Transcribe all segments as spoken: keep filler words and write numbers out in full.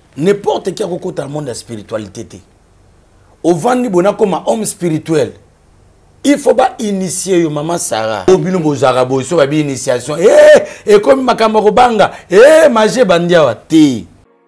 n'importe qui a recours dans le monde de la spiritualité. Au vent bon comme un homme spirituel. Il faut pas initier maman Sarah. Obino bozarabo so ba bi initiation. Eh et comme makambo banga eh maje bandia wa te.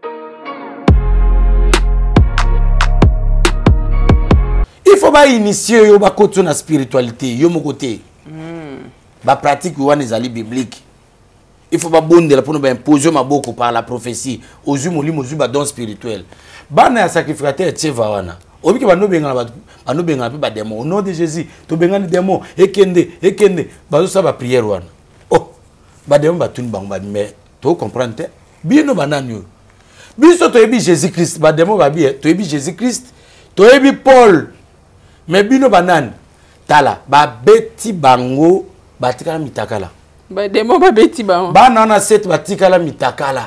Il faut pas initier yo ba koto na spiritualité yo mo côté. Mm. Ba pratique wana ezali biblique. Il faut pas bonde pour nous imposer ma beaucoup par la prophétie. Aux yeux molimo zu ba don spirituel. Bana ya sacrificateur tcheva wana. Obi ke bano benga ba bano benga pe ba démon au nom de Jésus to benga ni démon ekende ekende bazo sa ba prière wana. Oh ba démon ba tuni bango ba mais to comprendre bino banani yo. Biso to ebi Jésus Christ ba démon ba bi to ebi Jésus Christ to ebi Paul mais bino banani tala ba beti bango batikala mitakala. Ba démon ba beti bango. Ba nana set batikala mitakala.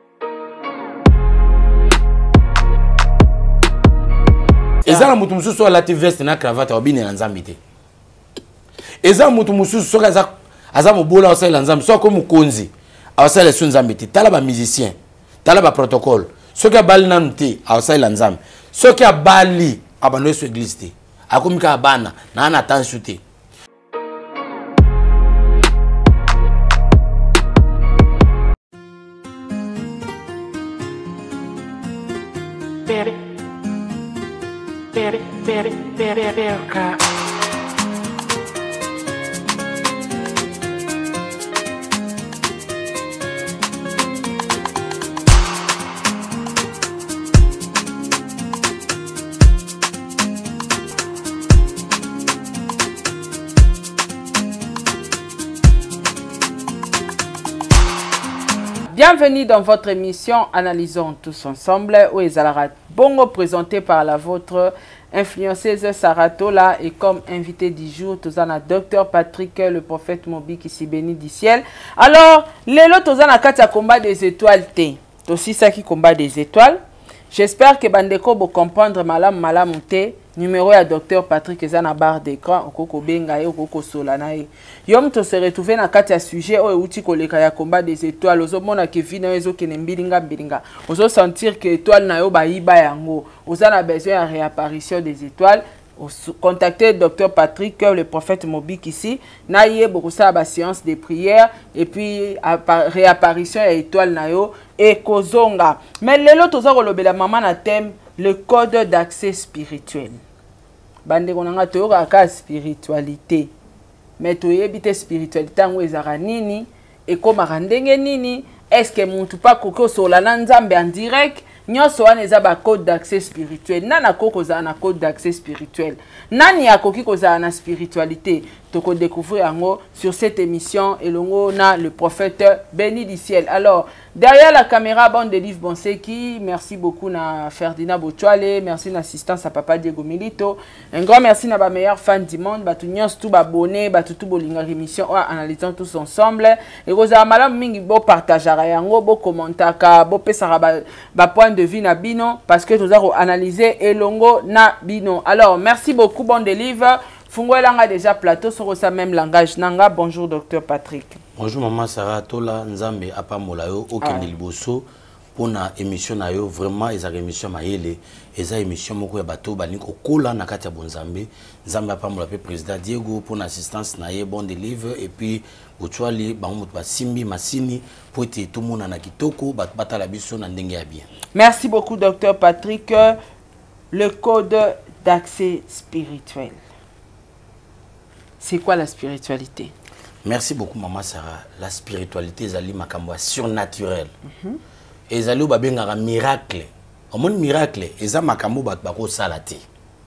Ezala mutu mususu so la veste na cravate obine na nzambe te. Ezala mutu mususu so kaza aza mobola osala nzambe so ko mukonzi osala so nzambe te. Tala ba musicien, tala ba protocole. So ka bali nanu te osala nzambe. So ka bali abano so église te. Akomika bana na na attention te. Bienvenue dans votre émission Analysons tous ensemble où Ezalara Bongo présenté par la vôtre influenceuse Sarah Tola et comme invité du jour Tozana Docteur Patrick le prophète Mobi qui s'y bénit du ciel. Alors, Lelo Tozana Katia combat des étoiles T. Aussi ça qui combat des étoiles. J'espère que Bandeko vous comprendre malam malam T. Numéro à Docteur Patrick Ezana barre d'écran okoko benga e okoko solana e. Yom to se retrouver na kati ya sujet o euti koleka ya combat des étoiles ozo mona ke vina ezo kene mbilinga mbilinga. Ozo sentir que étoile na yo ba yiba yango. Oza na besoin ya réapparition des étoiles. Contactez Docteur Patrick le prophète Mobik ici. Na yé beaucoup ça ba séance de prière et puis réapparition ya étoile na yo et kozonga. Mais lelo toza kolobela maman na thème le code d'accès spirituel. Bande konanga toyoka ka spiritualité. Mais toyebite spiritualité ngo ezara nini et komaka ndenge nini est-ce que muntu pa koko sola na nzambe en direct nyonso wana eza ba code d'accès spirituel. Nana koko za na code d'accès spirituel. Nani akoki kozala na spiritualité. Toko découvrir yango sur cette émission et longo na le prophète béni du ciel. Alors derrière la caméra, bande de livres Bonseki, merci beaucoup na Ferdinand Bochwale, merci l'assistance à Papa Diego Milito. Un grand merci na ba meilleur fan du monde, ba tout nyons tout ba abonné, ba tout tout bolinga émission analysant tous ensemble. Et rosa malam mingi bo partager yango, bo commentaka, bo pesara ba, ba point de vue na bino parce que tous a analyser et longo na bino. Alors merci beaucoup bande de livres. Fungo langa déjà plateau sur ça même langage nanga. Bonjour Docteur Patrick. Bonjour maman Sarah Tola Nzambe apa molayo okende liboso pona émission na yo vraiment eza émission mayele eza émission moko ya bato bani kokola na kati ya bonzambe Nzambe apa mola pe président Diego pona assistance na ye bon deliver et puis Bochwali bango ba simbi masini pote tout mona na kitoko bat batala biso na ndenge ya bien. Merci beaucoup Docteur Patrick. Le code d'accès spirituel. C'est quoi la spiritualité? Merci beaucoup maman Sarah. La spiritualité ezali makambo surnaturel. Mhm. Ezali ba benga miracle. Omon miracle eza makambo bat bako salati.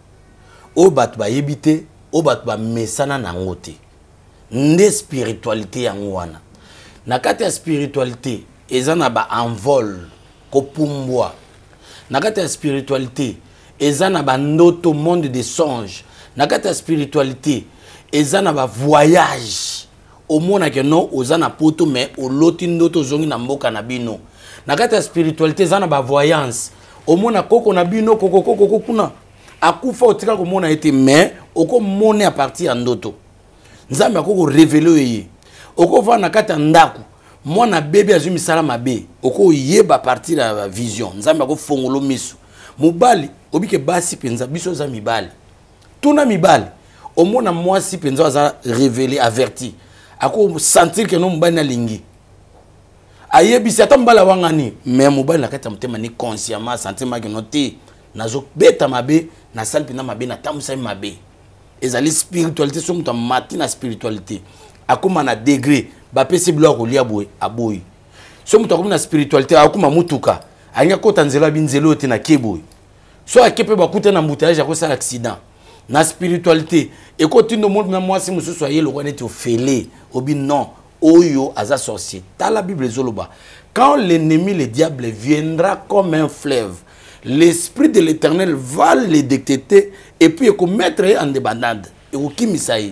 O bat ba yebite, o bat ba mesana na ngote. Nde spiritualité yango wana. Na kati ya spiritualité eza na ba envol ko pumbwa. Na kati ya spiritualité eza na ba ndoto monde des songes. Na kati ya spiritualité eza na ba voyage. Omona ke non ozana poto mais oloti ndoto zongi na mboka na bino. Na kati ya spiritualité eza na ba voyance. Omona koko na bino koko koko koko kuna. Akufa otika ko mona ete mais oko mone a partir ya ndoto. Nzambe akoko révéler ye. Oko va na kati ya ndaku. moi na bébé azumi sala mabe oko yeba partir la vision nzambe ko fongolo miso mobali obike basi penza biso za mibali tuna mibali au moins moi si penza za révélé averti ako sentir que non mobali na lingi ayebi si atambala wangani mais mobali na kata mutema ni consciemment sentiment que noté nazo beta mabe na sala pina mabe na tamusa mabe ezali spiritualité so muta matina spiritualité akoma na degré ba pesi bloc olia boy aboy so muta akoma na spiritualité akoma mutuka anya kota nzela binzelo te na keboy so akepe bakuta na mbouteillage ko sala accident na spiritualité et continue le monde même moi si mususu ayé le connaître ofélé obi non oyo aza sorcier ta la Bible zoloba quand l'ennemi le diable viendra comme un fleuve l'esprit de l'Éternel va les détecter et puis il mettre en débandade et au kimisaï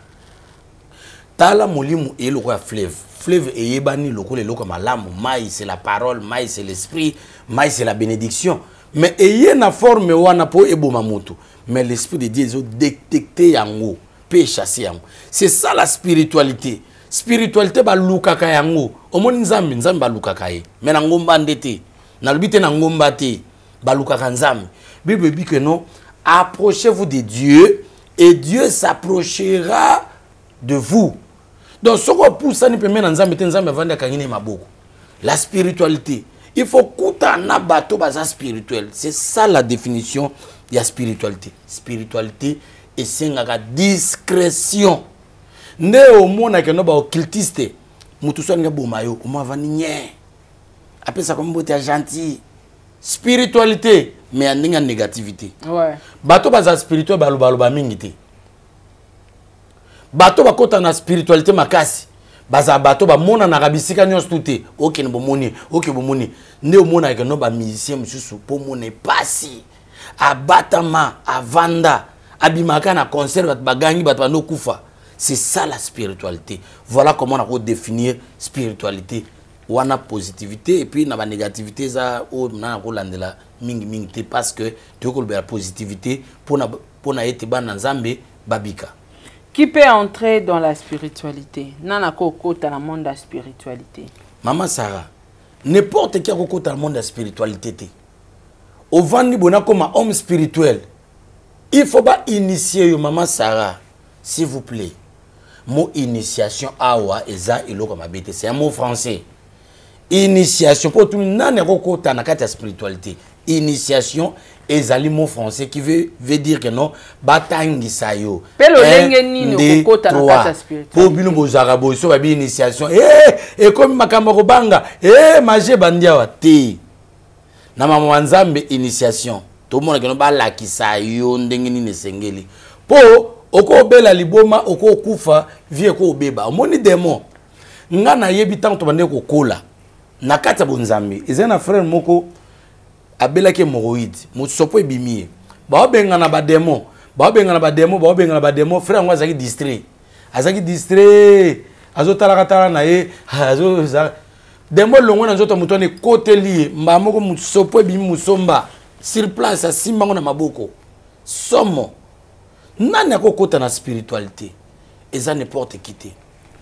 tala molimu et le roi fleuve fleuve et yebani loko le loko malamu mai c'est la parole mai c'est l'esprit mai c'est la bénédiction mais ayé na forme wana po eboma mutu mais l'esprit de Dieu est détecté yango pe chasser yango c'est ça la spiritualité spiritualité ba lukaka yango omoni nzambe nzambe ba lukaka ye mais na ngomba ndete na lubite na ngomba te ba lukaka nzambe Bible dit que non approchez-vous de Dieu et Dieu s'approchera de vous. Donc ce qu'on pousse ça ne peut même nzambe te nzambe vanda kangine maboko. La spiritualité, il faut kuta na bato baza spirituel. C'est ça la définition de la spiritualité. Spiritualité et c'est une discrétion. Ne au monde que no ba occultiste. Mutu so nga bomayo, o ma vani nye. Après ça comme bote gentil. Spiritualité mais en une négativité. Ouais. Bato baza spirituel ba lo ba mingi te. Bato ba kota na spiritualité makasi. Baza bato ba mona na rabisika nyos touté. OK ne bomoni, OK bomoni. Ne o mona que no ba musicien mususu po mona pasi. Abatama, avanda, abimaka na concert bat bagangi bat bano kufa. C'est ça la spiritualité. Voilà comment on a définir spiritualité. Wana positivité et puis na ba négativité ça o na ko landela mingi mingi parce que tu ko la positivité pour na pour na ete ba nzambe babika. Qui peut entrer dans la spiritualité? Nana koko dans le monde de la spiritualité. Maman Sarah, n'importe qui a koko dans le monde de la spiritualité. Au vandi bona comme homme spirituel. Il faut pas initier yo maman Sarah, s'il vous plaît. Mot initiation awa eza eloko mabete, c'est un mot français. Initiation pour tout nana koko dans la spiritualité. Initiation ezali mot français qui veut veut dire que non batangisa yo pelo lenge nini kokota na kata spiritualité po bino bozara boso ba bi initiation eh et comme makambo ko banga eh maje bandia wa te na mama nzambe initiation to mona que non ba lakisa yo ndenge nini sengeli po oko bela liboma oko kufa vie ko beba omoni démon ngana yebi tant to bande ko kola na kata bonzambe ezena frère moko abela ke moroïde musopo ebimie ba obenga na ba démon ba obenga na ba démon ba obenga na ba démon frère ngo azaki distrait azaki distrait azotala katala na ye azo démon longo na nzoto mutone côté lié mbamoko musopo ebimi musomba sur place asimba ngo na maboko somo nani akokota na spiritualité eza n'importe qui te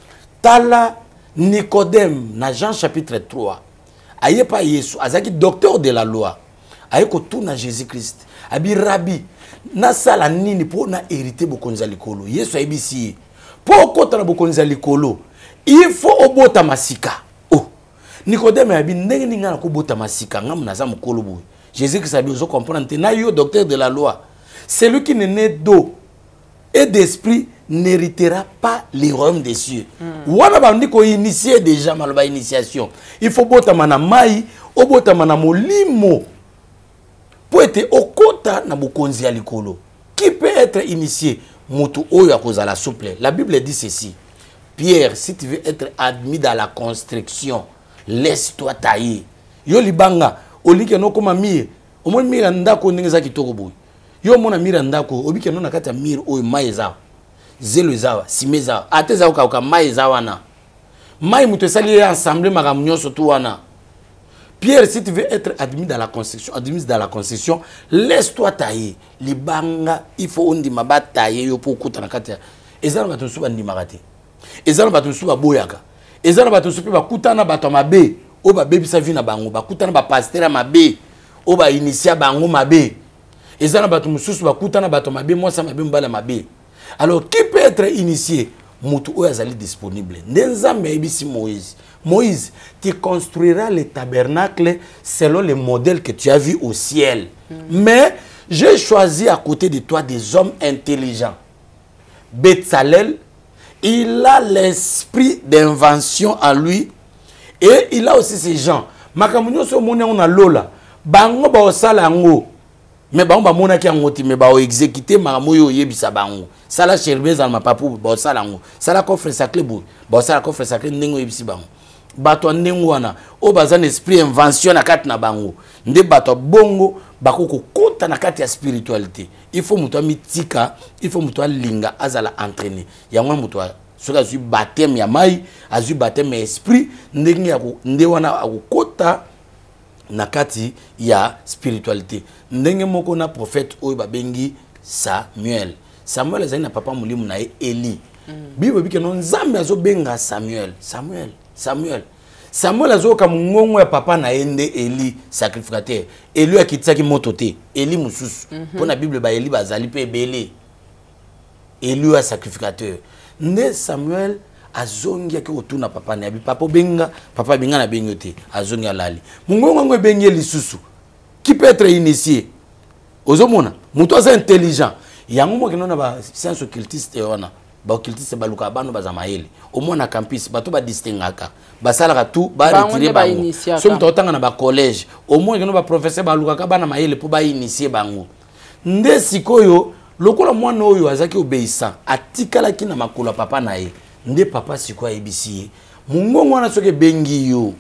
tala Nicodème na Jean chapitre trois aye pa Yesu azaki docteur de la loi aye ko tuna Jésus-Christ abi rabbi na sala nini po na hériter bokonza likolo Yesu ayebisi po kota na bokonza likolo il faut obota masika oh Nicodème abi ndenge ninga na ko bota masika ngam na za mokolo boy Jésus-Christ abi ozo comprendre na yo docteur de la loi celui qui n'est né d'eau et d'esprit n'héritera pas les royaumes des cieux. Wana bandi ko initier déjà maloba initiation. Il faut botama na mai, o botama na molimo. Pour être au kota na bokonzi ya likolo. Qui peut être initié? Mutu oyo akozala souple. La Bible dit ceci. Pierre, si tu veux être admis dans la construction, laisse-toi tailler. Yo libanga, olike no koma mire. O mon mire ndako ndenge za kitoko boy. Yo mona mire ndako, obike no na kata mire oyo mai za. Zelo zawa, simeza, ate zawa kauka mai zawa na. Mai mutu sali ensemble magamnyo surtout wana. Pierre, si tu veux être admis dans la construction, admis dans la construction, laisse-toi tailler. Libanga, il faut on dit maba tailler yo pour kuta na kata. Ezalo batusu ba ndimagate. Ezalo batusu ba boyaka. ezana bato sopi bakutana bato mabe o ba bebisa vi na bango bakutana ba pasteur mabe o ba initia bango mabe ezana bato mususu bakutana bato mabe moi ça mabe mbala mabe. Alors qui peut être initié? Mutu o azali disponible. Nzambe ebisi Moïse. Moïse, tu construiras le tabernacle selon le modèle que tu as vu au ciel. Mm. Mais j'ai choisi à côté de toi des hommes intelligents. Betsalel, il a l'esprit d'invention en lui et il a aussi ces gens. Makamunyo so mone on a lola. Bango ba osala ngo. Mais bango ba mona ki ngoti mais ba o exécuter maramoyo yebisa bango. Sala cherbez en ma papu ba osala ngo. Sala coffre sacré bo. Ba osala coffre sacré ndengo yebisi bango. Bato ndengo wana o bazana esprit invention na kati na bango. Nde bato bongo bakoko kota na kati ya spiritualité. Il faut muto mitika, il faut muto linga azala entraîner. Yango muto soka azu baptême ya mai, azu baptême esprit, ndenge ya nde wana akokota na kati ya spiritualité. Ndenge moko na prophète oyo babengi Samuel. Samuel azali na papa mulimu na Eli. Mm. Bible bike no nzambe azo benga Samuel. Samuel, Samuel. Samuel azo ka mungongo ya papa na ende Eli sacrificateur. Eli akitaki moto te. Eli mususu. Mm -hmm. Pona Bible ba Eli bazali pe belé. Eli a sacrificateur. Ne Samuel azongi yaki otuna papa na bi papa benga papa benga na bengote azongi alali mungongo ngo bengi lisusu qui peut être initié ozomona muto za intelligent yango mo kinona ba science occultiste wana ba occultiste baluka bano bazamaeli omona campus bato ba distingaka basala tout ba retirer bango so muto otanga na ba collège omona kinona ba professeur baluka ka bana maeli po ba initier bango nde sikoyo lokola mwana oyo azaki obéissant atikala kina makolo papa na ye nde papa siko ayebisi mungongo wana soke bengi yo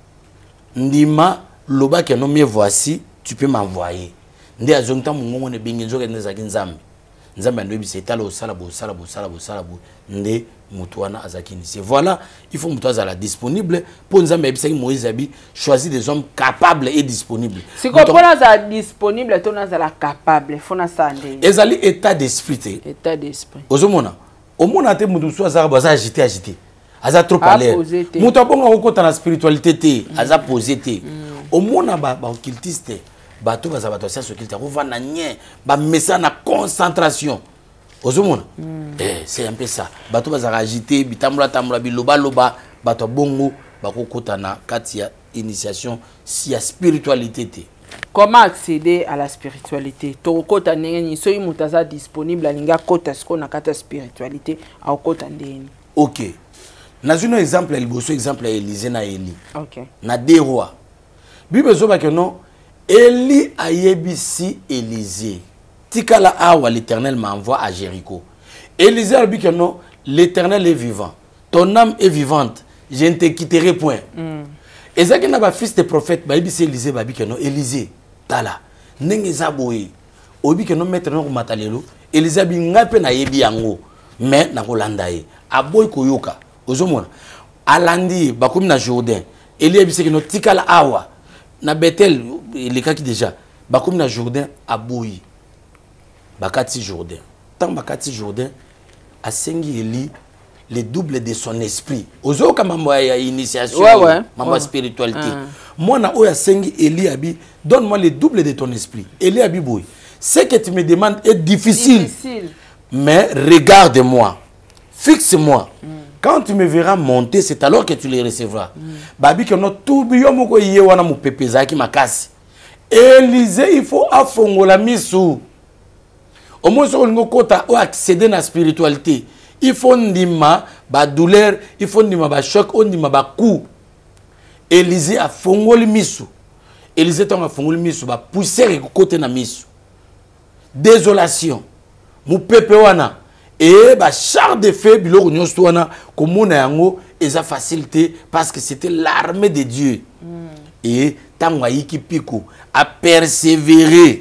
ndima loba ke no me voici tu peux m'envoyer nde azongta mungongo ne bengi nzoke ndezaki nzambe nzambe ndo yebisi etala osala bo sala bo sala bo sala bo nde mutu wana azaki initié. Voilà, il faut mutu azala disponible pour nzambe yebisaki Moïse abi choisir des hommes capables et disponibles. Si ko pona za disponible to na za capable fona sande ezali état d'esprit. État d'esprit ozomona omona te mutu so azara baza agité agité aza trop à l'air mutu abonga kokota na spiritualité te aza posé te omona ba ba occultiste bato baza bato science occulte ko vana nye ba messa na concentration ozomona eh c'est un peu ça bato baza agité bitamula tamula biloba loba bato bongo bakokota na kati ya initiation si ya spiritualité te. Comment accéder à la spiritualité? Tokota ndeni soyi mutaza disponible alinga kota sko na kata spiritualité a kota ndeni. OK. Nazuno exemple el boso exemple ya Élisée na Élie. OK. Na deux rois. Bible zo ba que non Élie ayebisi Élisée. Tikala awa l'Éternel m'envoie à Jéricho. Élisée a dit que non, l'Éternel est vivant. Ton âme est vivante. Je ne te quitterai point. Mm. Et ça qui n'a pas fils de prophète, bah il Élisée, bah que non Élisée, tala, n'engue zaboé, obi que non mettre non matalelo, Élisée bi ngape na yebi yango, mais na kolandaye, aboy koyoka, ozomona, alandi, bakoum na Jourdain, Élie bi que non tikala awa, na Bethel, les cas qui déjà, bakoum na Jourdain, aboy, bakati Jourdain, tant bakati Jourdain, a sengi Élie. Le double de son esprit. Ozo ka mambo ya initiation, ouais, ouais. mambo ouais. spiritualité. Ah. Moi na oya sengi Eli abi, donne-moi le double de ton esprit. Eli abi boy. Ce que tu me demandes est difficile. difficile. Mais regarde-moi. Fixe-moi. Mm. Quand tu me verras monter, c'est alors que tu les recevras. Mm. Babi que no tout biyo moko yé wana mu pepezaki makasi. Élisée, il faut afongola misu. Au moins sur le kota o accéder na spiritualité. Il faut ndima ba douleur, il faut ndima ba choc, on ndima ba coup. Élisée a fongoli misu. Élisée a fongoli misu ba pousser côté na misu. Désolation. Mu pepe wana et ba char de feu biloko nyonso wana komona yango eza facilité parce que c'était l'armée de Dieu. Mm. Et tango ayiki piko a persévérer.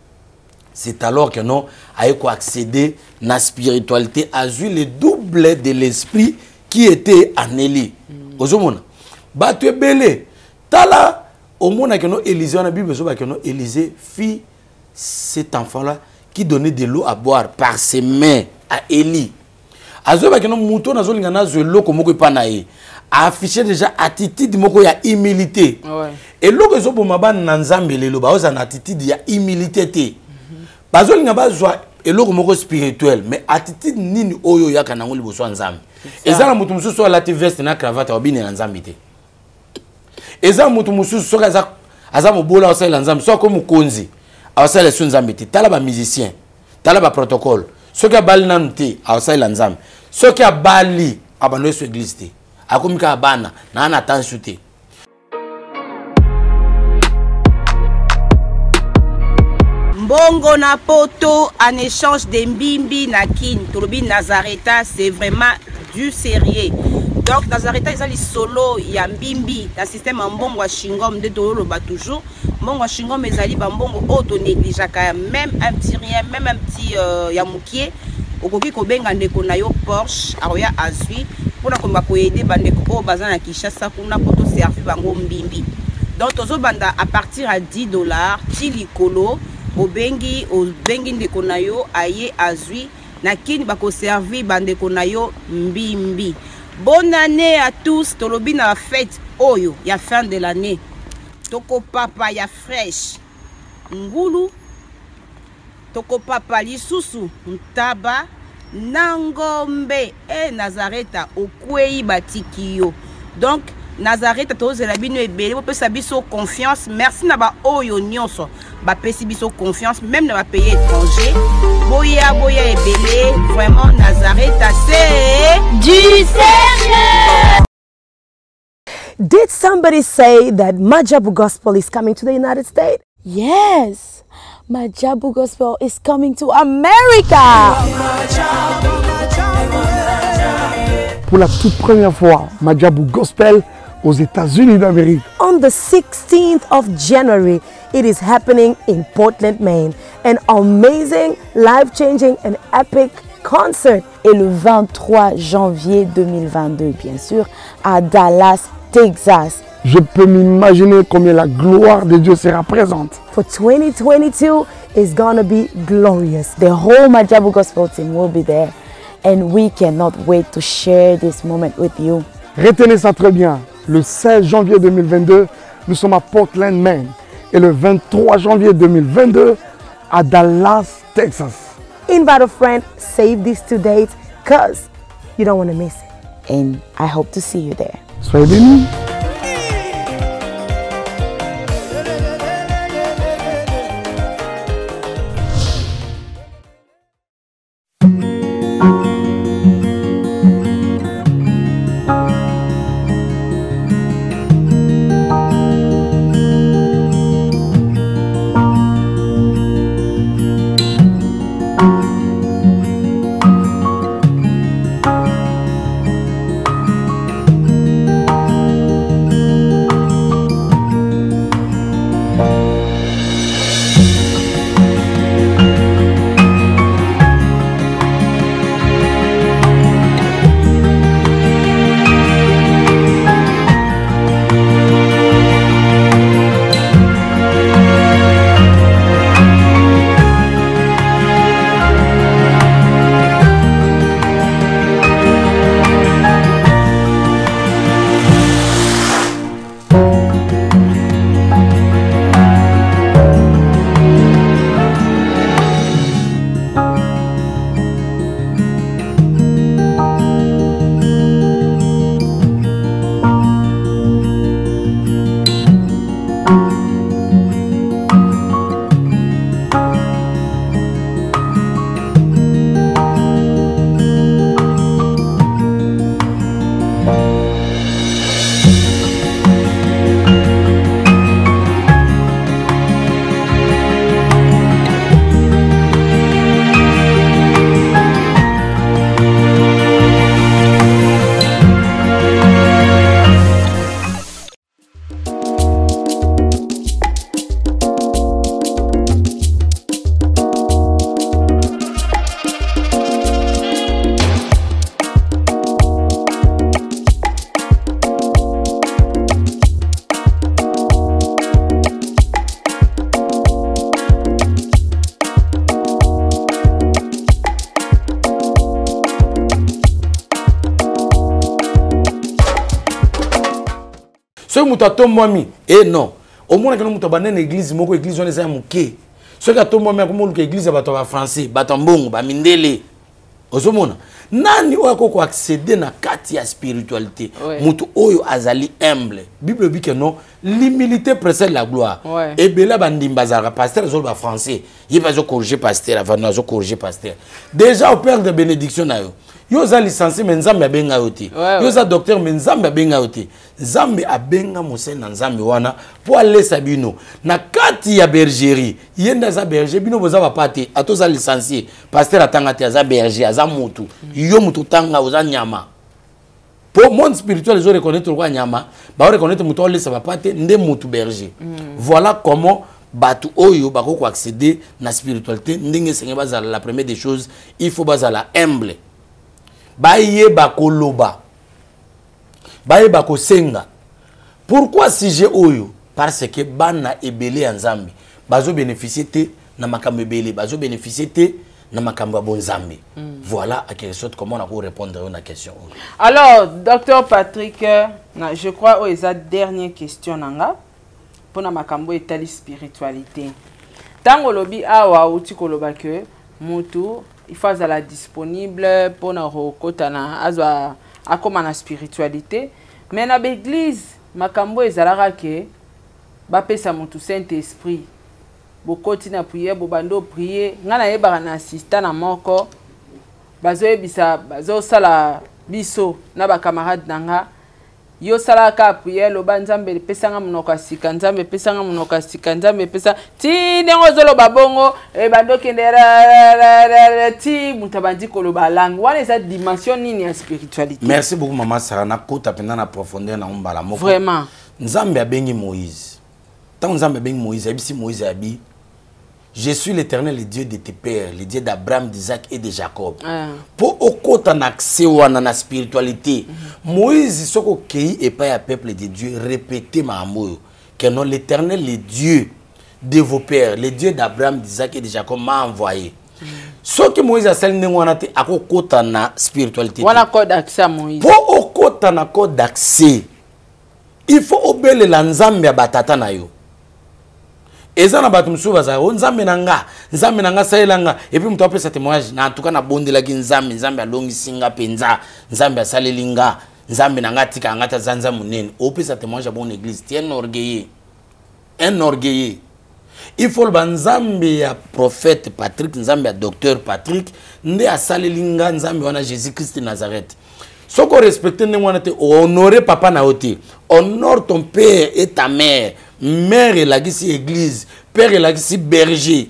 C'est alors que non, a accéder à la spiritualité, a eu le double de l'esprit qui était en Élie. Ozomona. Ba tu es belé. Tala, au monde que non Élisée, on a Bible que non Élisée fit cet enfant-là qui donnait de l'eau à boire par ses mains à Élie. Azoba que non mouton na zolinga na zelo comme ko panaye. affiché déjà attitude moko ya humilité. Ouais. Et loko zo bo mabana na nzambe lelo ba oza na attitude ya humilité te. Bazo linga bazwa eloko moko spirituel mais attitude nini oyo yaka nango liboso nzambe. Ezala mutu mususu ala te veste na cravate obine na nzambe te. Ezala mutu mususu soka aza aza mobola osala nzambe so ko mukonzi. Awasala su nzambe te. Tala ba musicien, tala ba protocole. Soki abali nanu te awasala nzambe. Soki abali abano su église te. Akomika abana na ana attention te. Bongo na poto en échange de mbimbi na kin tolobi Nazareta, c'est vraiment du sérieux. Donc Nazareta ils ont les solo ya mbimbi dans système mbongo chingom de tolo ba toujours mbongo chingom ezali ba mbongo auto négligeaka même un petit rien même un petit euh, ya mukie okoki ko benga ndeko na yo Porsche aroya azui pour na ko aider bandeko o bazana Kinshasa kuna poto servir bango mbimbi. Donc tozo banda à partir à dix dollars tili kolo obengi obengi ndeko na yo aye azui na kini bako servir bandeko na yo mbimbi. Bonne année à tous. Tolobi na fête oyo ya fin de l'année. Toko papa ya fresh. Ngulu. Toko papa lisusu ntaba nangombe e Nazareta okwei batikio. Donc Nazareta tozela bino ebele po pesa biso confiance. Merci na ba oyo nyonso ba pesi biso confiance même na ba pays étranger. Boya boya ebele vraiment Nazareta c'est du sérieux. Did somebody say that Majabu Gospel is coming to the United States? Yes, Majabu Gospel is coming to America. Pour la toute première fois, Majabu Gospel aux États-Unis d'Amérique. On the sixteenth of January, it is happening in Portland, Maine. An amazing, life-changing and epic concert. Et le vingt-trois janvier deux mille vingt-deux, bien sûr, à Dallas, Texas. Je peux m'imaginer combien la gloire de Dieu sera présente. For twenty twenty-two, it's gonna be glorious. The whole Majabu Gospel team will be there. And we cannot wait to share this moment with you. Retenez ça très bien. Le seize janvier deux mille vingt-deux, nous sommes à Portland, Maine. Et le vingt-trois janvier deux mille vingt-deux, à Dallas, Texas. Invite a friend, save these two dates, because you don't want to miss it. And I hope to see you there. Soyez bénis. muto atombwami eh non omona que muto banene église moko église on eza muke ce que atombwami akomo que église bato ba français bato mbongo ba mindele ozomona nani oyo akoko accéder na kati ya spiritualité ouais. Mutu oyo azali humble bible dit que non l'humilité précède la gloire ouais. Et bela bandimba zara pasteur zo ba français il va zo corriger pasteur avant no zo corriger pasteur déjà au père de bénédiction na yo yo za licencié mais nzambe abenga yo te ouais, yo za docteur mais nzambe abenga yo te nzambe abenga mosene na nzambe wana po alesa bino na kati ya bergerie yenda za berger bino boza ba pate atoza licencié pasteur atanga te za berger aza mutu yo mutu tanga oza nyama pour monde spirituel les reconnaître quoi nyama ba reconnaître mutu olesa ba pate nde mutu berger mm. Voilà comment batu oyo bako accéder na spiritualité ndenge senge bazala la première des choses il faut bazala humble baye bakoloba baye bakosenga. Pourquoi si j'ai oyo? Parce que bana ebele ya nzambi bazo bénéficier te na makambo ebele bazo bénéficier te na makambo bonzambi. Mm. Voilà à quelque sorte comment on a pour répondre à une question. Alors docteur Patrick, je crois que c'est dernière question nanga pour na makambo etali spiritualité. Tango lobi awa uti koloba que mutu il faut être disponible pour na rokota na azwa akoma na spiritualité mais na l'église makambo ezalaka ke ba pesa mutu Saint-Esprit bokoti na prière bobando prier ngana yeba na assistant na moko bazo ebisa bazo sala biso na ba camarade nanga yo sala ka prière lo banzambe pesa nga munoko asika nzambe pesa nga munoko asika nzambe pesa ti nengo zolo babongo e bando kendera ti mutabandi koloba langue wana eza dimension nini ya spiritualité. Merci beaucoup maman Sarah na kota pena na profondeur na mbala moko vraiment nzambe abengi Moïse tant nzambe abengi Moïse abisi Moïse abi je suis l'Éternel, le Dieu de tes pères, le Dieu d'Abraham, d'Isaac et de Jacob. Ah. Pour okota na accès wana na spiritualité. Mm -hmm. Moïse soko kei et pas un peuple de Dieu répétez ma amour que non l'Éternel, le Dieu de vos pères, le Dieu d'Abraham, d'Isaac et de Jacob m'a envoyé. Mm -hmm. Ce que Moïse a sali wana te akokota na spiritualité. Wana code d'accès à Moïse. Pour okota na code d'accès. Il faut obéir la nzambe ya batata na yo. Eza na batu msuba za nzambe nanga nzambe nanga saelanga et puis mtope sa témoignage na tuka na bondela ki nzambe nzambe alongi singa penza nzambe asalelinga nzambe nanga tika ngata zanza munene ope sa témoignage bon église tien orgueilleux un orgueilleux il faut le nzambe ya prophète Patrick nzambe ya docteur Patrick nde asalelinga nzambe wana Jésus Christ de Nazareth soko respecter ne wana te honorer papa na oti honore ton père et ta mère. Mère et la église, père et la berger.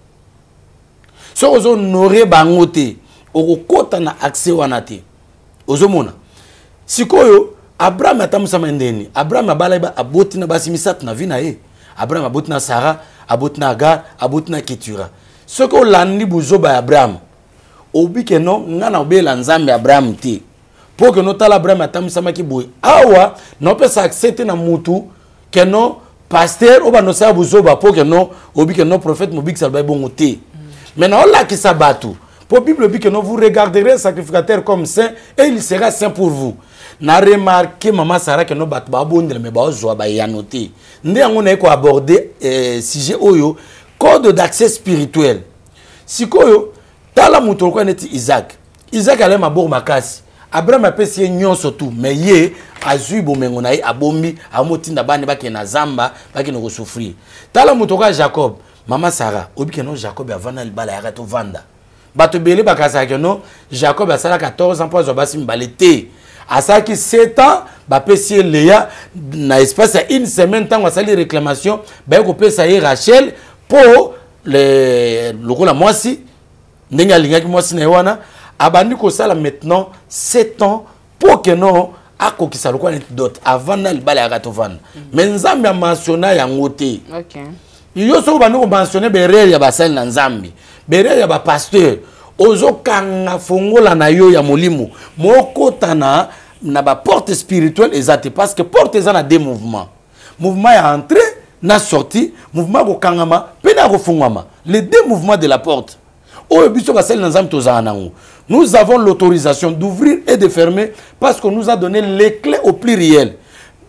Si vous honorez bangote, vous avez accès à te. Ozomona. Si koyo Abraham atamusa mandeni, Abraham abalaiba abotina basimisat na vina e. Abraham abotina Sarah, abotina Agar, abotina Ketura. Ce que landi buzoba Abraham. Obi ke non ngana obela nzambe Abraham te. Pour que notala Abraham atamusa makiboy. Awa no pesa accepter na mutu que non pasteur oba no sa buzoba pour que non obi que non prophète mobik salba bon côté. Maintenant là qui sabatu. Pour Bible dit que non vous regarderez un sacrificateur comme saint et il sera saint pour vous. Na remarqué maman Sarah que non bat ba bondel mais ba zo ba ya noté. Ndé on a ko aborder euh, sujet oyo code d'accès spirituel. Sikoyo tala muto ko neti Isaac. Isaac ale mabor makasi. Abraham a pesi nyon surtout mais ye azui bomengo na ye abombi amotinda bane bake na zamba bake no souffrir. Tala muto ko Jacob, maman Sarah, obi que non Jacob avana libala ya to vanda. Bato belé bakasa que non Jacob a sala quatorze ans pour basi mbalete. Asaki sept ans ba pesi Léa na espace à une semaine temps sali réclamation ba ko pesa ye Rachel pour le loko la moisi ndenga lingaki moisi na wana abandi ko sala maintenant sept ans pour que non ako ki sala ko anecdote avant na libala ya katovana mais nzambe a mentionné yango te. OK. Yo so bandi ko mentionner berere ya basali na nzambe berere ya ba pasteur ozo kanga fongola na yo ya molimo moko tana na ba porte spirituelle ezate parce que porte ezana des mouvements mouvement ya entrée na sortie mouvement ko kangama pe na ko fungama les deux mouvements de la porte o biso basali na nzambe tozana ngo. Nous avons l'autorisation d'ouvrir et de fermer parce qu'on nous a donné les clés au pluriel.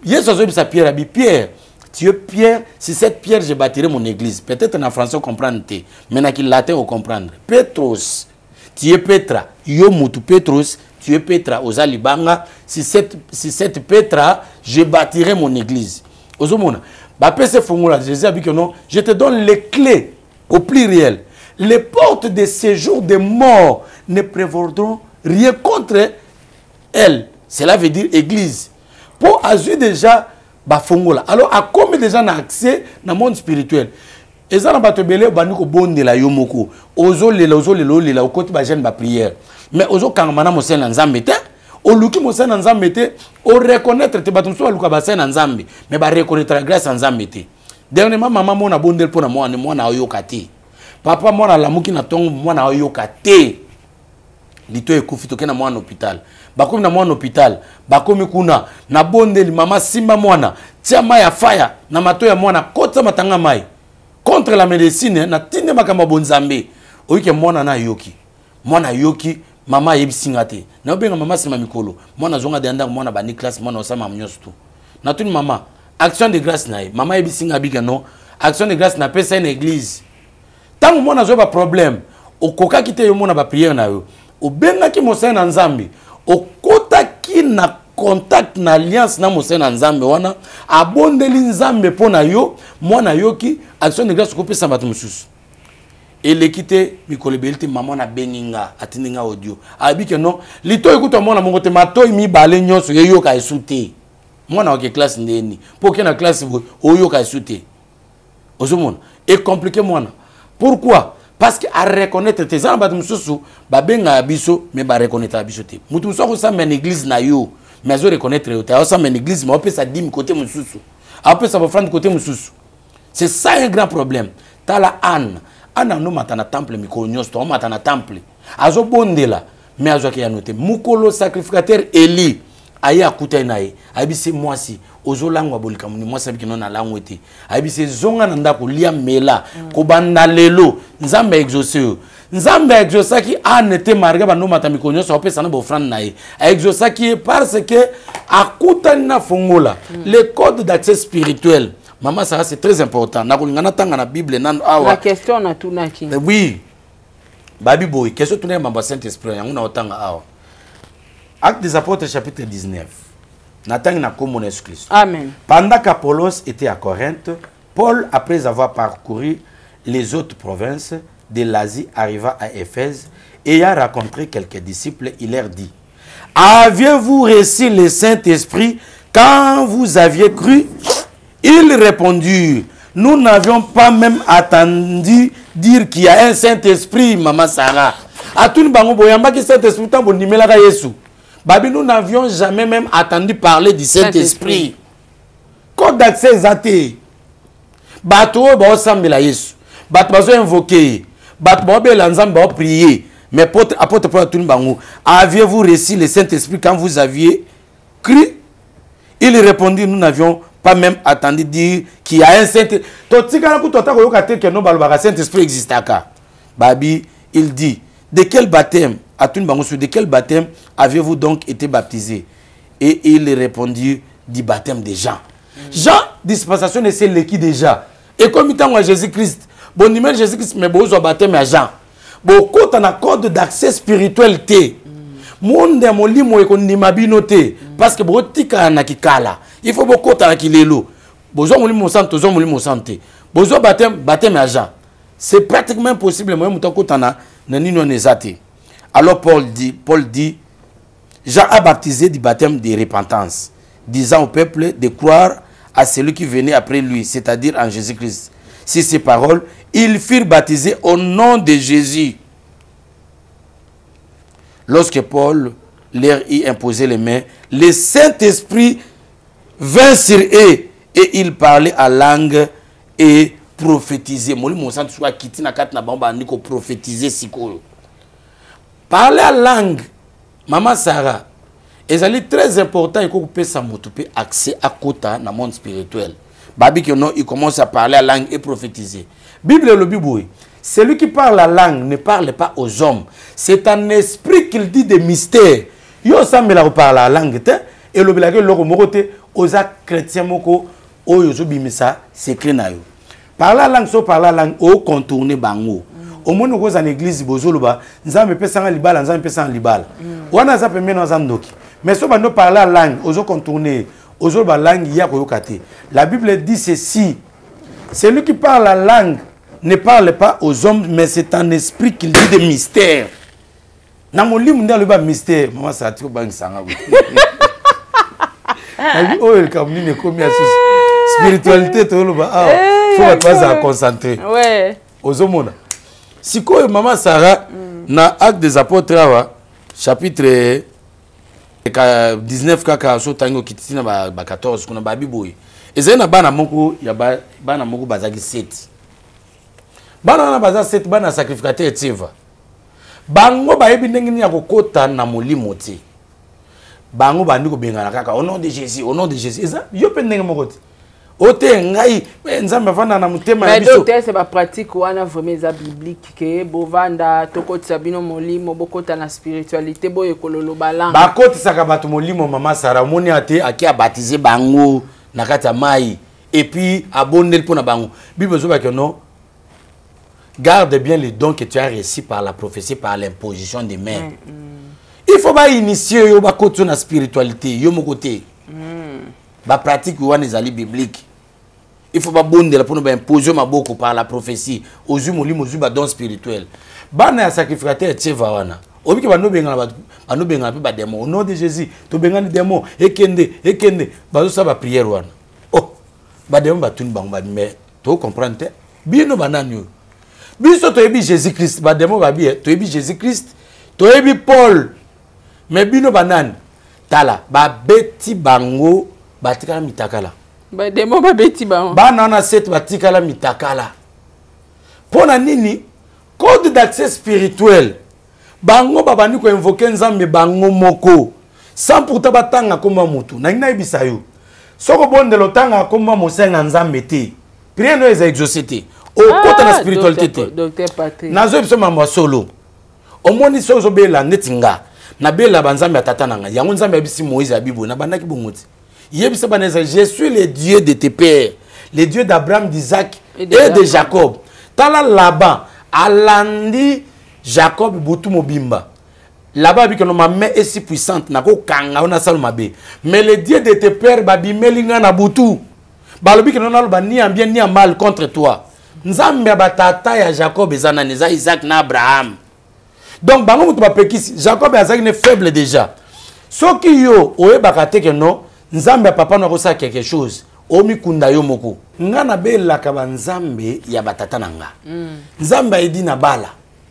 Yes, ça Pierre abi Pierre. Tu es Pierre, si cette pierre je bâtirai mon église. Peut-être en français on comprend, mais en latin on comprend. Petros, tu es Petra. Yo mutu Petros, tu es Petra. Oza libanga, si cette si cette Petra, je bâtirai mon église. Ozomona. Ba pese fongola, Jésus a dit que non, je te donne les clés au pluriel. Les portes de séjour des morts ne prévaudront rien contre elle. Cela veut dire église. Pour azur déjà bafongola. Alors à combien de gens ont accès dans le monde spirituel? Et ça n'a pas été belé bani ko bonde la yomoko. Ozo le la ozo le lo le la côté ba jeune ba prière. Mais ozo kangmana mo sen nzambe te. O luki mo sen nzambe te. O reconnaître te batum so luka ba sen nzambe. Mais ba reconnaître la grâce nzambe te. Dernièrement maman mo na bondel pona mo na mo na oyoka te. Papa mo na lamuki na tongo mo na oyoka te. Lito ekufi toke na mo na hôpital. Bakomi na mwana hôpital, bakomi kuna na bondeli mama simba mwana, tia mai ya faya na mato ya mwana kota matanga mai. Contre la médecine na tinde makamba bonzambe. Oyike mwana na yoki. Mwana yoki mama yebisinga te. Na obenga mama sima mikolo. Mwana zonga de anda mwana ba Nicolas mwana osama mnyoso tu. Na tuni mama action de grâce na ye. Mama yebisinga bika no. Action de grâce na pesa une église. Tango mwana zo ba problème, okoka kite yo mwana ba prière na yo. Obenga ki mosa na nzambe. Okota ki na contact na alliance na mose na nzambe wana abondeli nzambe pona yo mwana yoki action de grâce ko pesa bato mususu elekite mikolebelite mama na beninga atininga audio abike non lito ekuta mwana mongo te matoi mi bale nyonso yeyoka esute mwana oke classe ndeni poke na classe oyoka esute ozomona et compliqué mwana pourquoi? Parce que à reconnaître tes gens bato mususu ba benga biso mais ba reconnaître biso te mutu muso ko sa men église na yo mais zo reconnaître yo ta sa men église mais on peut ça dim côté mususu on peut ça offrande côté mususu. C'est ça un grand problème. Tala Anne Anne no matana temple mikonyos to matana temple azo bondela mais azo ki anote mukolo sacrificateur Eli aya kuta naye abisi mwasi ozolangwa bolika muni mwasi abiki non na langwete abisi zonga na ndako lia mela ko banda lelo nzambe exaucé nzambe exaucé Anne te marga ba no matami konyo so pesa na bofrande naye exaucé parce que akuta na fongola le code d'accès spirituel. Maman ça c'est très important na kolingana tanga na Bible na awa la question na tunaki oui babi boy question tunai mamba Saint-Esprit yangu na otanga awa Actes des Apôtres chapitre dix-neuf. Nathan na comme Christ. Amen. Pendant qu'Apollos était à Corinthe, Paul, après avoir parcouru les autres provinces de l'Asie, arriva à Éphèse et a rencontré quelques disciples. Il leur dit: avez-vous reçu le Saint-Esprit quand vous aviez cru? Ils répondirent: nous n'avions pas même attendu dire qu'il y a un Saint-Esprit, Maman Sarah. A tout le monde, il y a un Saint-Esprit, Babi, nous n'avions jamais même attendu parler du Saint-Esprit. Code d'accès exaté. Bato ba sambela Yesu. Bato ba invoquer. Bato ba belanzam ba prier. Mais apôtre apôtre Paul tout bango, aviez-vous reçu le Saint-Esprit quand vous aviez cru? Il répondit: nous n'avions pas même attendu dire qu'il y a un Saint-Esprit. Totika ku tota ko yoka te que no balobaka Saint-Esprit existaka. Babi, il dit: de quel baptême? De quel baptême avez-vous donc été baptisé? Et il répondit: du baptême de Jean. Mm. Jean, dispensation de c'est l'équipe déjà. Et comme il t'a Jésus-Christ, bon numéro Jésus-Christ, mais bon, baptême à Jean. Beaucoup t'en accorde d'accès spirituel. Monde mon limo et qu'on n'y m'a binoté. Parce que bon, tika na kikala. Il faut beaucoup t'en qu'il l'eau. Besoin mon limo santé, besoin mon limo santé. Besoin baptême, baptême à Jean. C'est pratiquement impossible. Moi, mon temps qu'on a, n'ani non exaté. Alors Paul dit, Paul dit, Jean a baptisé du baptême de repentance, disant au peuple de croire à celui qui venait après lui, c'est-à-dire en Jésus-Christ. Si ces paroles, ils furent baptisés au nom de Jésus. Lorsque Paul leur y imposait les mains, le Saint-Esprit vint sur eux et ils parlaient à langue et prophétisaient. Parler à langue, Maman Sarah, c'est très important et qu'on puisse accès à quota dans le monde spirituel. Babi que non, il commence à parler à langue et prophétiser. Bible le Bible, celui qui parle la langue ne parle pas aux hommes. C'est un esprit qu'il dit des mystères. Yo samela parle la langue et le bilage le morote oza chrétien moko oyo zo bimisa secret na yo par la langue so par la langue o contourner bango au monde ko za l'église bozoloba nzambe pesanga libala nzambe pesanga libala wana za pembe na za ndoki mais so bando par la langue ozo contourner ozo ba langue ya ko yokate la Bible dit ceci celui qui parle la langue ne parle pas aux hommes mais c'est un esprit qu'il dit des mystères na molimu ndalo ba mystère mama sa tiko bang sanga oh el kamni ne komi asus spiritualité to lo ba ah faut pas à concentrer ouais ozomona sikoyo mama Sarah na acte des apôtres awa chapitre dix-neuf kaka so tango kitina ba, ba quatorze kuna ba biboyi ezali na bana moko ya ba, bana moko bazaki sept bana na baza sept bana sacrificateur etiva bango bayebi ndenge nini ya kokota na molimo te bango bandi kobengana kaka au nom de Jésus au nom de Jésus eza yo pe ndenge moko te ote ngai nzambe avanda na mutema ya biso mais docteur c'est ba pratique wana vraiment za biblique ke bovanda tokotisa bino molimo bokota na spiritualité boye kololo balanga bakotisaka bato molimo mama Sarah moni ate aki abatize bango na kati ya mai et puis abondel pona bango bible zo ba que non garde bien les dons que tu as reçus par la prophétie par l'imposition des mains mm, mm. Il faut pas initier yo ba koto na spiritualité yo moko te ba pratique wana ezali biblique il faut pas bondela pour nous imposer maboko par la prophétie aux molimo aux ba don spirituel bana ya sacrificateur tcheva wana obiki ba no bengana ba ba no bengana pe ba démon au nom de Jésus to bengana démon ekende ekende ba zo ba prière wana oh ba démon ba tuni bango ba mais to comprendre te bino banani yo biso to yebi Jésus Christ ba démon ba bi to yebi Jésus Christ to yebi Paul mais bino banani tala ba beti bango batikala mitakala ba demo ba beti bango bana na set batikala mitakala pona nini code d'accès spirituel bango babani ko invoquer nzambe bango moko sans pourtant batanga komba mutu na ngina ibisa yo soko bondelo tanga komba mosenga nzambe te prière no eza exaucité o kota na spiritualité te docteur Patrick nazo biso mambo solo omoni sozo bela netinga na bela banzambe atata nanga yango nzambe abisi Moïse abibo na bandaki bongoti je suis le Dieu de tes pères, le Dieu d'Abraham, d'Isaac et de, et de Jacob. Tala là-bas, alandi Jacob butu mobimba. Là-bas, que ma main est si puissante, nako kanga ona salmabe. Mais le Dieu de tes pères, babi melinga na butu. Balobi que non alba ni en bien ni en mal contre toi. Nzambe batata ya Jacob ezana neza Isaac na Abraham. Donc bango mutu bapekisi Jacob et Isaac ne faible déjà. Soki yo oye bakate que non nzambe papa na kosa quelque chose omi kunda yo moko nga na bela ka nzambe ya batata nanga mm. nzambe edi na bala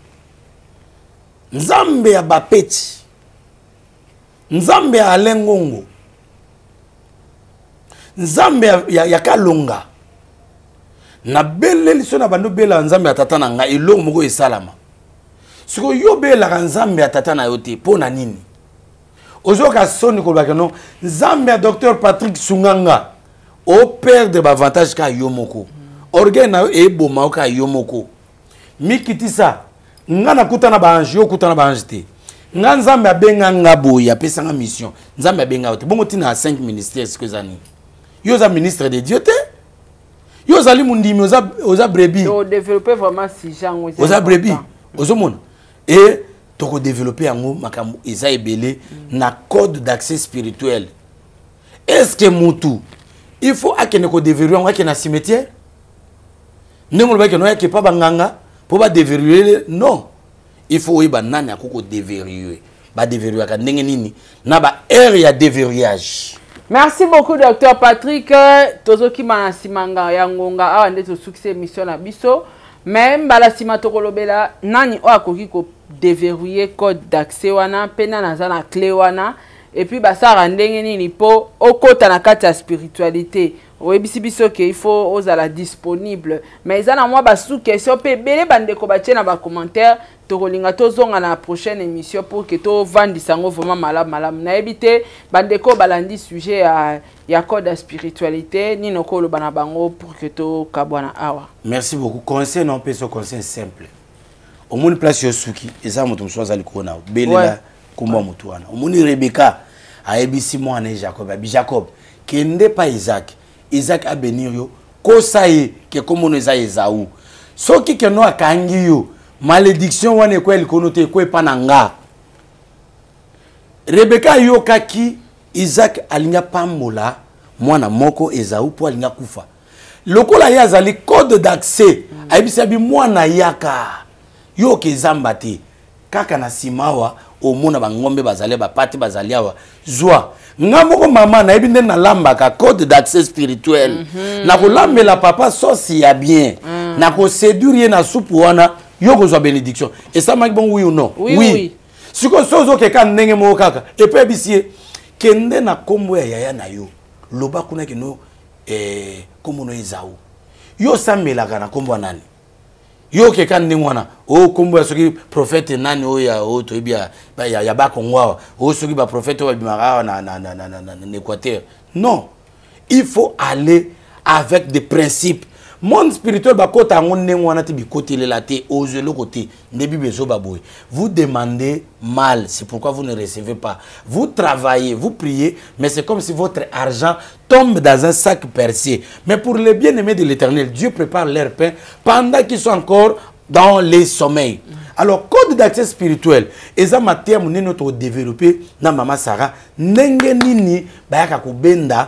nzambe ya bapeti nzambe ya alengongo nzambe ya, ya, ya kalonga na bele liso na bando bela nzambe ya tata nanga elongo moko esalama siko yo bela ka nzambe ya tata na yo te pona nini ozoka soni ko ba non nzambe ya docteur Patrick Sunganga au père de avantage ka yomoko organe na e boma ka yomoko mikitisa ngana kutana ba ange yo kutana ba ange te nga nzambe abenga ngabo ya pesanga mission nzambe abenga ote bongo tina cinq ministères que zani yo za ministre de Dieu te yo zali mundimi oza oza brebi yo développer vraiment si genre oza brebi ozomona et toko développer yango makambo eza ebele mm. na code d'accès spirituel. Est-ce que mutu il faut akene ko déverrouiller yango akena cimetière ndengolo ba keno yake pa banganga po ba déverrouiller non il faut yeba nani akoko déverrouiller ba déverrouiller ka ndenge nini na ba aire ya déverrouillage. Merci beaucoup docteur Patrick tozoki mana simanga yangonga awa nde to succès mission na biso même bala sima tokolobela nani o akoki ko déverrouiller code d'accès wana pena naza na clé wana et puis basara ndenge nini po okota na kati ya spiritualité oyebisi biso ke il faut ozala disponible mais ezana mwa basu question pe bele bandeko batie na ba commentaire tokolinga tozonga na prochaine émission pour que to vandisa ngo vraiment malamu malamu na ebite bandeko balandi sujet ya ya code de spiritualité ni nokolo bana bango pour que to kabwana awa. Merci beaucoup. Conseil non pas ce conseil simple. Au monde place yosuki eza moto msoza likona belela kumba mutu wana. Au monde Rebecca a ebisi mwana Jacob abi Jacob kende pa Isaac Isaac a bénir yo kosa ye ke comme on eza Esaü soki ke no akangi yo malédiction wana ko el konote ko epananga Rebecca yo kaki Isaac alinga pambola mwana moko Esaü po alinga kufa lokola ya zali code d'accès ayebisa bi mwana yaka yo ke zambati kaka na simawa omona bangombe bazali bapati bazali awa zwa ngamoko mama na ebinde na lambaka code d'accès spirituel mm -hmm. na kolambela papa sosi ya bien mm. na ko séduire na soupe wana yo ko zwa bénédiction et ça maki bon oui ou non oui oui, oui. Siko sozo ke kan ndenge mo kaka et puis bisie kende na kombo ya yaya na yo loba kuna ke no eh kombo no Esaü yo samelaka na kombo nani yo ke kan ndenge wana o kombo ya soki prophète nani o ya o to bia ya ya ba kongwa o soki ba prophète wa bimara na na na na na Équateur non il faut aller avec des principes monde spirituel ba kota ngone ngwana ti bi côté le laté aux le côté ndebi bezo baboy vous demandez mal c'est pourquoi vous ne recevez pas vous travaillez vous priez mais c'est comme si votre argent tombe dans un sac percé mais pour les bien-aimés de l'Éternel Dieu prépare leur pain pendant qu'ils sont encore dans les sommeils alors code d'accès spirituel eza matière munene to développer na mama Sarah ndenge nini ba yaka ko benda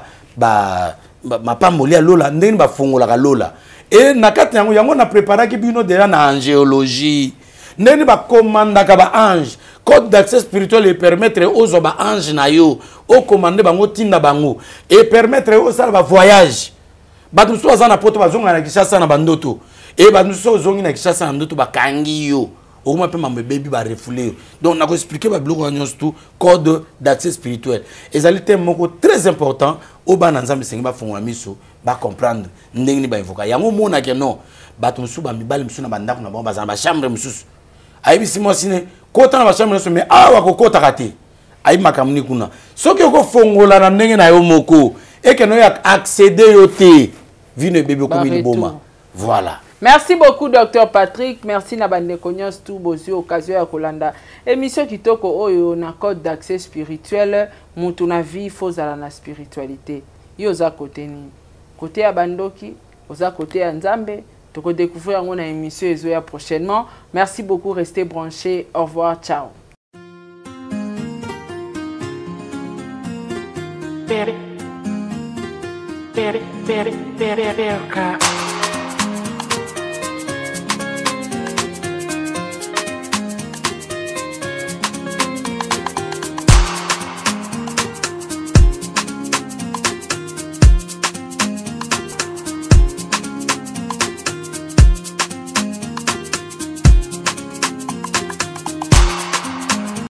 ba ma pambolia lola ndenge ba fongola lola et nakati yango yango na préparaki bino déjà na angéologie ndenge ba commandaka ba ange code d'accès spirituel et permettre aux ba ange na yo o commander bango tinda bango et permettre aux ça ba voyage batu so za na poto bazonga na Kishasa na bandoto et batu so zongi na Kishasa na ndoto ba kangi yo au moins ma baby va refouler donc on a expliqué ba blog tout code d'accès spirituel et ça était moko très important au ban nzambe sengi ba fonga miso ba comprendre ndenge ni ba invoka yango mona ke non bato musu ba mibali musu na bandako na ba za ba chambre musu ayibi simo sine kota na ba chambre musu mais awa ko kota kati ayi makamni kuna soki ko fongola na ndenge na yo moko et que no ya accéder yo te vine bébé comme il boma voilà. Merci beaucoup, docteur Patrick. Merci Nabande Konyos tout bosi occasion à Kolanda. Émission qui toko oyo na code d'accès spirituel, mutuna vie faux à la spiritualité. Yoza côté ni côté à Bandoki, oza côté à Nzambe. Toko découvrir mon émission ezoya prochainement. Merci beaucoup, restez branchés. Au revoir, ciao. Pere, pere, pere, pere, pere,